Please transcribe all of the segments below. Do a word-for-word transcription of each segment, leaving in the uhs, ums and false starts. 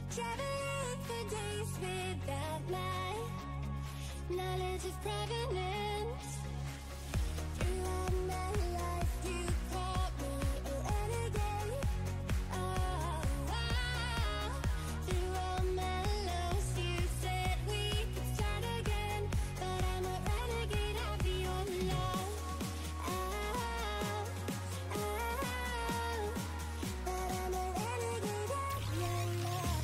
Traveling for days without my knowledge of provenance. Throughout my life you called me a renegade. Oh, wow. Through all my lows you said we could start again, but I'm a renegade of your love. Oh, oh, but I'm a renegade of your love.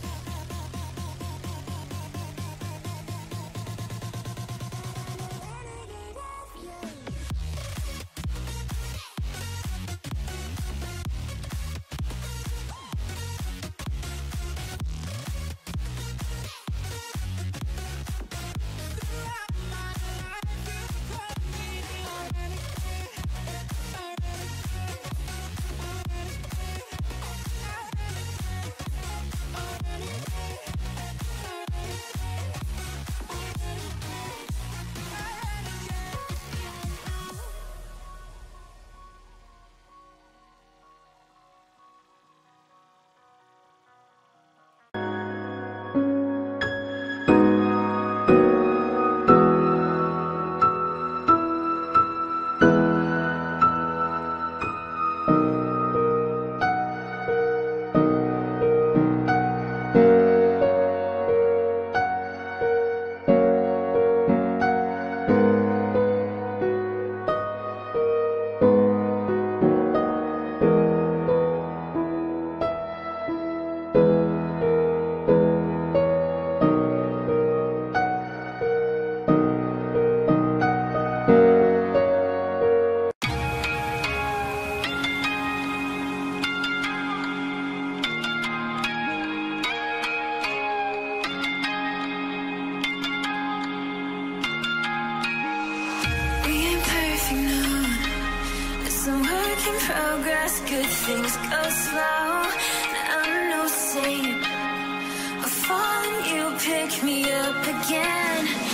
Progress, good things go slow. I'm no saint. I fall and you pick me up again.